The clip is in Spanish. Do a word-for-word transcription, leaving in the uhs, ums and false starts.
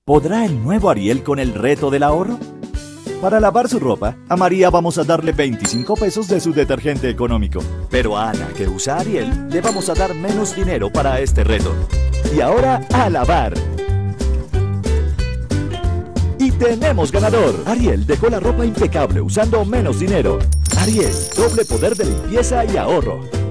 ¿Podrá el nuevo Ariel con el reto del ahorro? Para lavar su ropa, a María vamos a darle veinticinco pesos de su detergente económico. Pero a Ana, que usa Ariel, le vamos a dar menos dinero para este reto. Y ahora, a lavar. ¡Y tenemos ganador! Ariel dejó la ropa impecable usando menos dinero. Ariel, doble poder de limpieza y ahorro.